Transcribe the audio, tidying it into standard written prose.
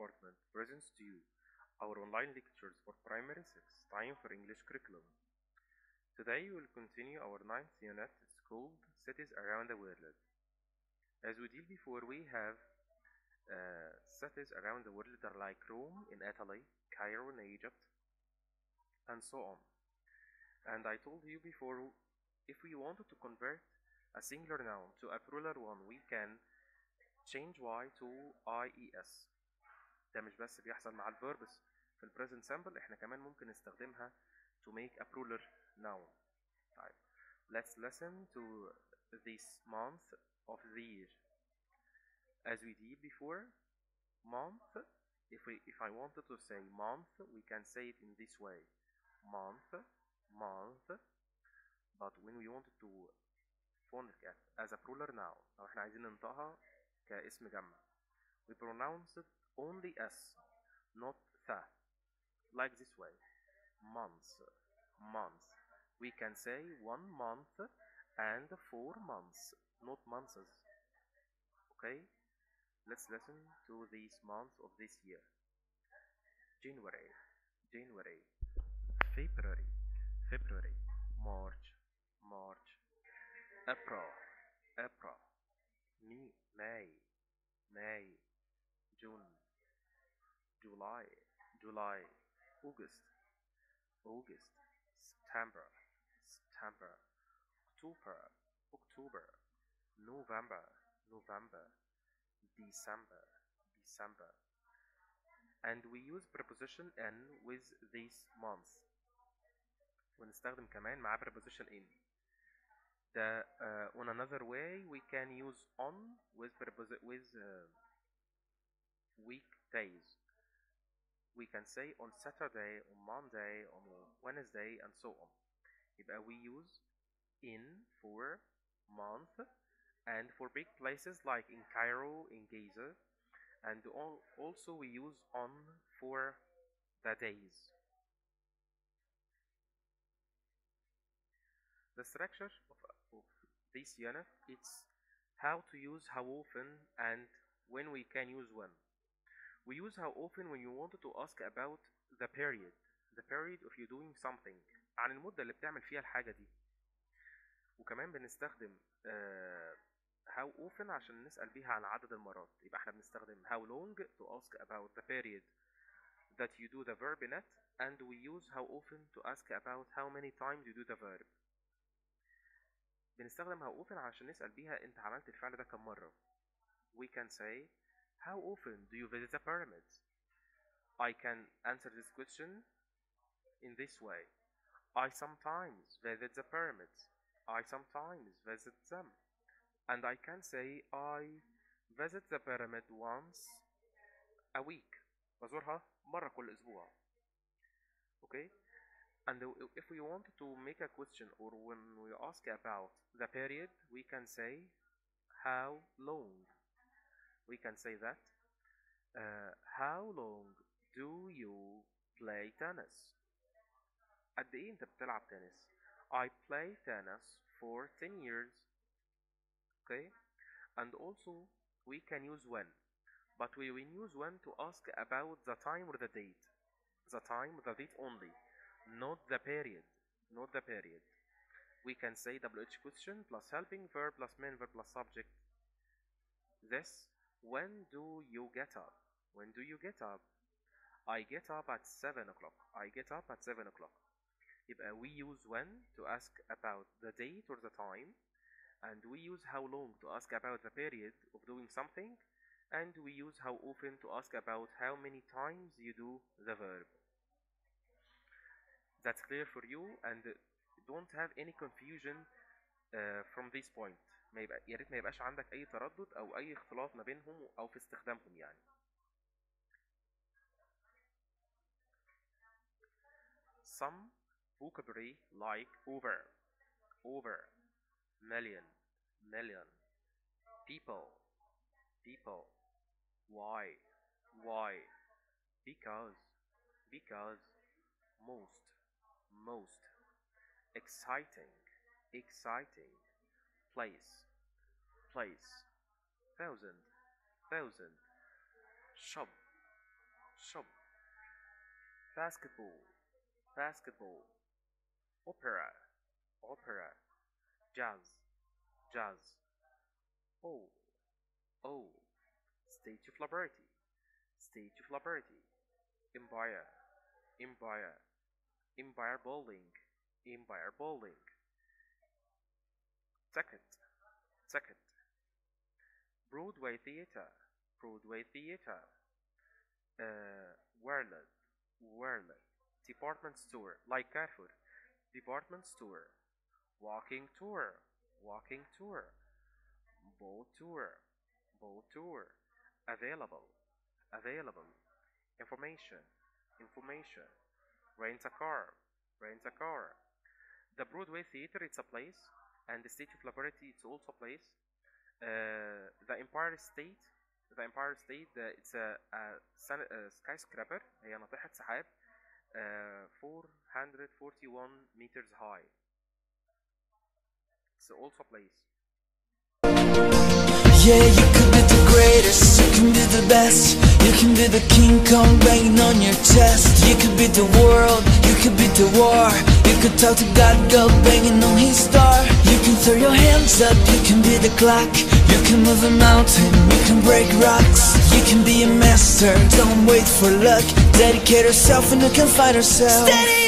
Department presents to you our online lectures for Primary 6, Time for English Curriculum. Today we will continue our ninth unit. It's called Cities Around the World. As we did before, we have cities around the world that are like Rome in Italy, Cairo in Egypt, and so on. And I told you before, if we wanted to convert a singular noun to a plural one, we can change y to ies. ده مش بس بيحصل مع الverbs في ال present simple، احنا كمان ممكن نستخدمها to make a plural noun. طيب, let's listen to this month of the year. As we did before, month, if I wanted to say month, we can say it in this way. Month, month. But when we wanted to phonic it as a plural noun, لو احنا عايزين ننطقها كاسم جمع, we pronounce it only s, not th, like this way. Months, months. We can say 1 month and 4 months, not months. Okay, let's listen to these months of this year. January, January. February, February. March, March. April, April. May, May. June, July, July. August, August. September, September. October, October. November, November. December, December. And we use preposition n with these months. ونستخدم كمان مع preposition in. On another way, we can use on with weekdays. We can say on Saturday, on Monday, on Wednesday, and so on. يبقى we use in for month, and for big places like in Cairo, in Giza, and also we use on for the days. The structure of this unit, it's how to use how often and when we can use when. We use how often when you wanted to ask about the period of you doing something, عن المدة اللي بتعمل فيها الحاجة دي. وكمان بنستخدم how often عشان نسأل بيها عن عدد المرات. يبقى احنا بنستخدم how long to ask about the period that you do the verb in it, and we use how often to ask about how many times you do the verb. بنستخدم how often عشان نسأل بيها انت عملت الفعل ده كم مرة. We can say how often do you visit the pyramids? I can answer this question in this way. I sometimes visit the pyramids. I sometimes visit them. And I can say I visit the pyramid once a week. بزورها مرة كل أسبوع. Okay? And if we want to make a question, or when we ask about the period, we can say how long. We can say that how long do you play tennis? قد إيه أنت بتلعب تنس؟ I play tennis for 10 years. Okay? And also we can use when, but we will use when to ask about the time or the date. The time, the date only, not the period. Not the period. We can say WH question plus helping verb plus main verb plus subject. This, when do you get up? When do you get up? I get up at 7 o'clock. I get up at 7 o'clock. يبقى we use when to ask about the date or the time, and we use how long to ask about the period of doing something, and we use how often to ask about how many times you do the verb. That's clear for you, and don't have any confusion from this point. يا ريت ما يبقاش عندك أي تردد أو أي اختلاط ما بينهم أو في استخدامهم يعني. Some vocabulary like over, over, million, million, people, people, why, because, most, most, exciting, exciting, place, place, thousand, shop, shop, basketball, basketball, opera, opera, jazz, jazz, oh, oh, Statue of Liberty, Statue of Liberty, empire, empire, empire building, empire building, second, second, Broadway theater, Broadway theater, World, World, department store, like Carrefour, department store, walking tour, walking tour, boat tour, boat tour, available, available, information, information, rent a car, rent a car. The Broadway Theater, it's a place, and the Statue of Liberty, it's also a place. The Empire State, the Empire State, it's a skyscraper, هي ناطحة سحاب 441 meters high. It's also a place. Yeah, you could be the greatest, you can be the best, you can be the King Kong banging on your chest. You could be the world, you could be the war, you could talk to God, go banging on his star. You can throw your hands up, you can be the clock, you can move a mountain, you can break rocks. You can be a master, don't wait for luck, dedicate yourself and you can find yourself. Steady.